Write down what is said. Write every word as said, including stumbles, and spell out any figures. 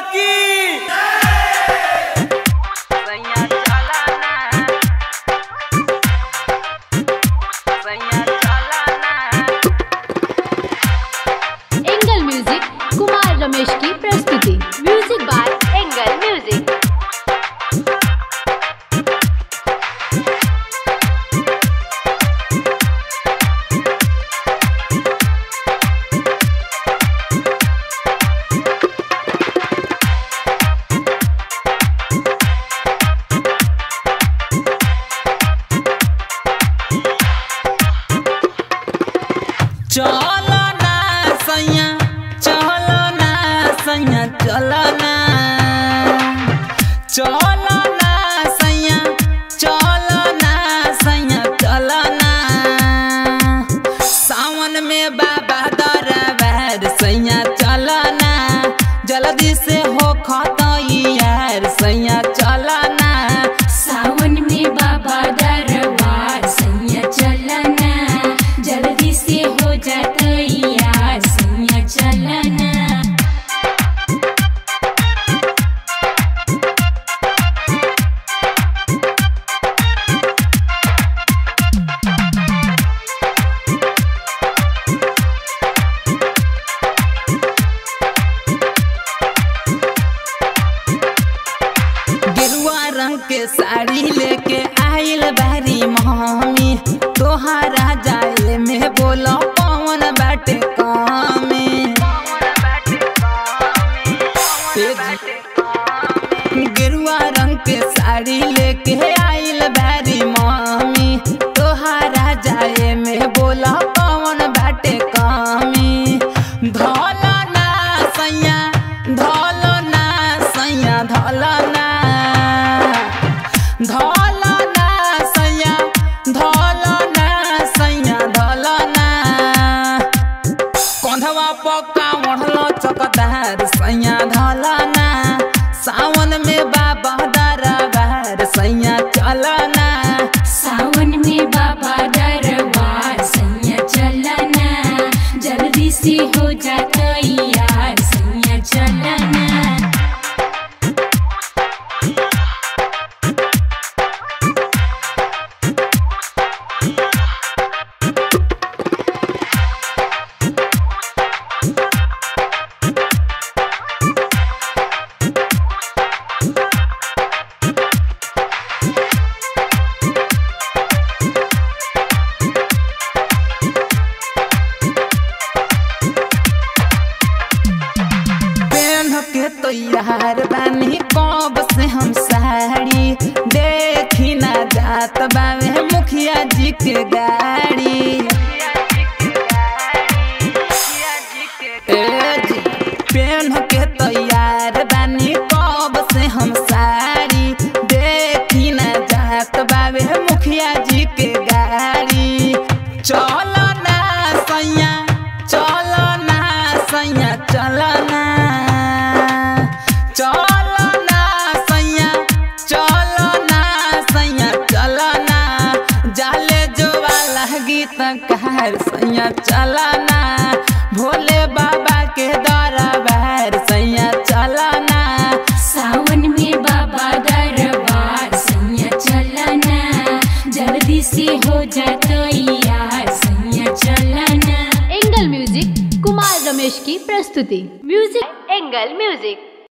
की। Angle music Kumar Ramesh की प्रस्तुति। Music by angle music. चलो ना सैया चलो ना सैया चलो ना चलो ना सैया चलो ना सैया चलो ना सावन में बाबा दरबार सैया चलो ना जल्दी से हो खतो यार सैया चलो ना सावन में बाबा दरबार सैया चलो ना जल्दी से हो जाता यार सैया चलो ना। गेरुआ रंग के साड़ी लेके आइल बारी मम्मी तोहरा जाए में बोलो पवन बाटे कामे गेरुआ रंग के साड़ी लेके आइल बारी मम्मी तोहरा जाए में बोलो पवन बाटे कामे धोलो ना सैया धोलो ना सैया धोलो ना धोलो ना सैया धोलो ना सैया धोलो ना कंधवा पक्का ओढ़लो चकदार सैया धोलो ना सावन में बाबा दरबार सैया चलो ना सावन में बाबा दरबार सैया चलो ना जल्दी से हो जाता यार सैया चलो ना। के तो यार बानी कब से हम साड़ी देखी ना जात बावे मुखिया जी के गाड़ी ए जी पेन के तो यार बानी कब से हम साड़ी देखी ना जात बावे मुखिया जी के गाड़ी चलो ना सैया चलो ना सैया चलो ना चलो ना सैया चलो ना सैया चलो ना जाले जो वाला गीत कार सैया चलो ना भोले बाबा के दरबार सैया चलो ना सावन में बाबा दरबार सैया चलो ना जल्दी से हो जाता यार सैया चलो ना। एंगल म्यूजिक कुमार रमेश की प्रस्तुति। Music angle music.